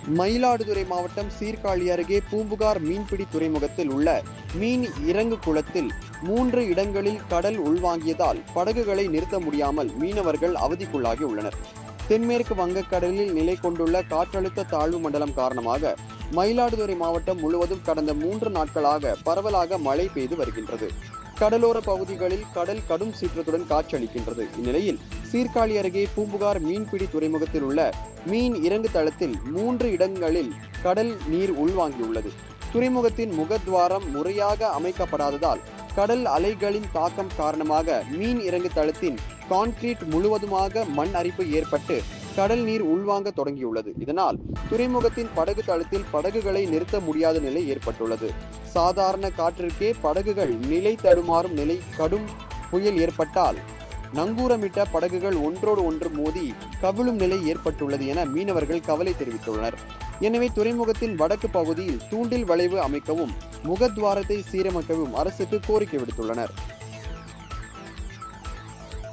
மயிலாடுதுறை மாவட்டம் சீர்காழி அருகே பூம்புகார் மீன்பிடி துறைமுகத்தில் உள்ள மீன் இறங்கு குளத்தில் 3 இடங்களில் கடல் உள்வாங்கியதால் படகுகளை நிறுத்த முடியாமல் மீனவர்கள் அவதிக்குள்ளாகி உள்ளனர். தென்மேற்கு வங்கக்கடலில் நிலை கொண்டுள்ள காற்றழுத்த தாழ்வு மண்டலம் காரணமாக மயிலாடுதுறை மாவட்டம் முழுவதும் கடந்த 3 நாட்களாக பரவலாக மழை பெய்து வருகின்றது. கடலோர பகுதிகளில் கடல் கடும் சீற்றத்துடன் காட்சியளிக்கின்றது. இந்நிலையில் சீர்காழி அருகே பூம்புகார் மீன்பிடி துறைமுகத்தில் உள்ள மீன் இறங்கு தளத்தில் 3 இடங்களில் கடல் நீர் உள்வாங்கியுள்ளது. துறைமுகத்தின் முகத்வாரம் முறையாக அமைக்கப்படாததால் கடல் அலைகளின் தாக்கம் காரணமாக மீன் இறங்கு தளத்தின் கான்கிரீட் முழுவதுமாக மண் அரிப்பு ஏற்பட்டு கடல் நீர் உள்வாங்க தொடங்கியுள்ளது. இதனால் துறைமுகத்தின் படகு தளத்தில் படகுகளை நிறுத்த முடியாத நிலை ஏற்பட்டுள்ளது. சாதாரண காற்றிற்கே படகுகள் நிலை தடுமாறும் நிலை. கடும் புயல் ஏற்பட்டால் நங்கூரமிட்ட படகுகள் ஒன்றோடு ஒன்று மோதி கவிழும் நிலை ஏற்பட்டுள்ளது என மீனவர்கள் கவலை தெரிவித்துள்ளனர். எனவே துறைமுகத்தின் வடக்கு பகுதியில் தூண்டில் வளைவு அமைக்கவும் முகத்வாரத்தை சீரமைக்கவும் அரசுக்கு கோரிக்கை விடுத்துள்ளனர்.